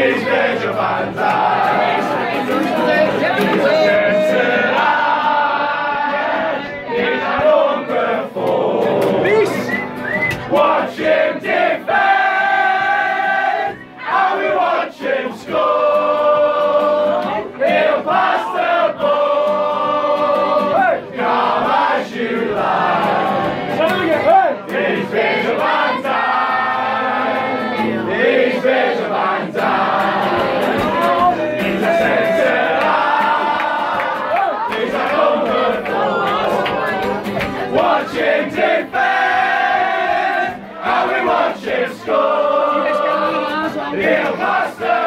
Ich will Japan sein. Watch him defend, and we watch him score. He'll pass the ball, come as you like. He's Major Van Dyne, he's Major Van Dyne. He's a centre half, he's a number 4. Watch him defend, and we watch him score. He'll pass the